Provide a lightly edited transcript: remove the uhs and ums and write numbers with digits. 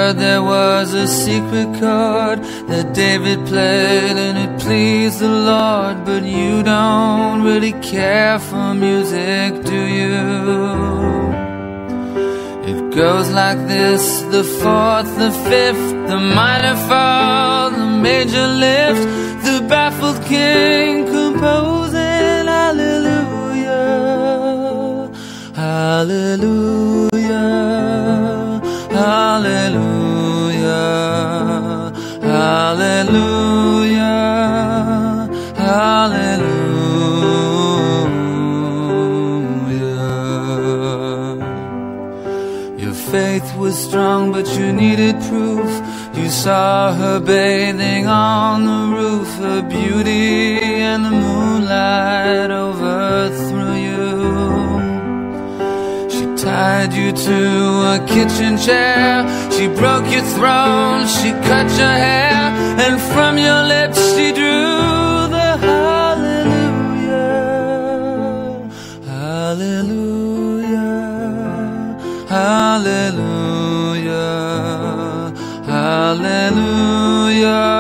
heard there was a secret chord that David played and it pleased the Lord. But you don't really care for music, do you? It goes like this: the fourth, the fifth, the minor fall, the major lift, the baffled king composing hallelujah, hallelujah, hallelujah, hallelujah, hallelujah. Your faith was strong, but you needed proof. You saw her bathing on the roof. Her beauty and the moonlight overthrew you. She tied you to a kitchen chair. She broke your throne. She cut your hair. And from your lips she drew the hallelujah, hallelujah, hallelujah, hallelujah.